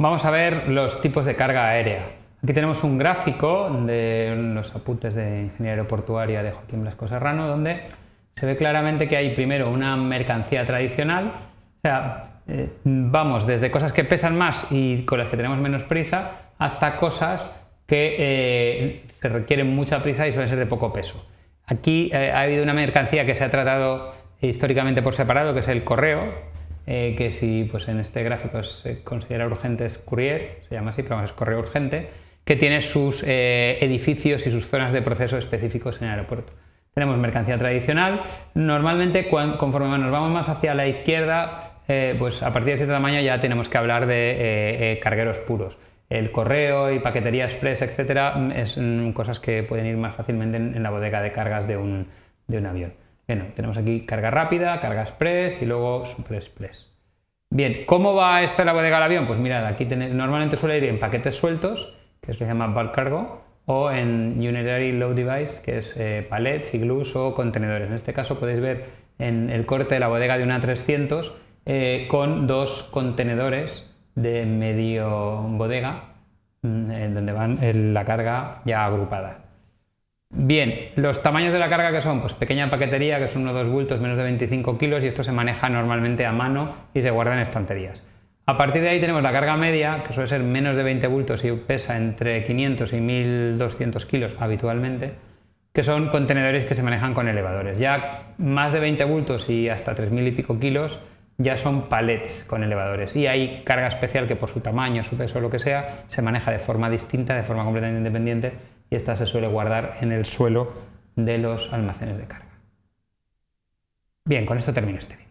Vamos a ver los tipos de carga aérea. Aquí tenemos un gráfico de los apuntes de Ingeniería Aeroportuaria de Joaquín Blasco Serrano, donde se ve claramente que hay primero una mercancía tradicional, o sea, vamos desde cosas que pesan más y con las que tenemos menos prisa, hasta cosas que se requieren mucha prisa y suelen ser de poco peso. Aquí ha habido una mercancía que se ha tratado históricamente por separado, que es el correo, que si pues en este gráfico se considera urgente es courier, se llama así, pero es correo urgente, que tiene sus edificios y sus zonas de proceso específicos en el aeropuerto. Tenemos mercancía tradicional. Normalmente conforme nos vamos más hacia la izquierda, pues a partir de cierto tamaño ya tenemos que hablar de cargueros puros. El correo y paquetería express, etcétera, son cosas que pueden ir más fácilmente en la bodega de cargas de un avión. Bueno, tenemos aquí carga rápida, carga express y luego super express. Bien, ¿cómo va esto en la bodega del avión? Pues mirad, aquí normalmente suele ir en paquetes sueltos, que se llama bulk cargo, o en unitary load device, que es palets, igloos o contenedores. En este caso podéis ver en el corte de la bodega de una 300 con dos contenedores de medio bodega, en donde van la carga ya agrupada. Bien, los tamaños de la carga que son, pues pequeña paquetería, que son 1 o 2 bultos, menos de 25 kilos, y esto se maneja normalmente a mano y se guarda en estanterías. A partir de ahí tenemos la carga media, que suele ser menos de 20 bultos y pesa entre 500 y 1200 kilos habitualmente, que son contenedores que se manejan con elevadores. Ya más de 20 bultos y hasta 3000 y pico kilos ya son palets con elevadores, y hay carga especial que por su tamaño, su peso o lo que sea, se maneja de forma distinta, de forma completamente independiente, y esta se suele guardar en el suelo de los almacenes de carga. Bien, con esto termino este vídeo.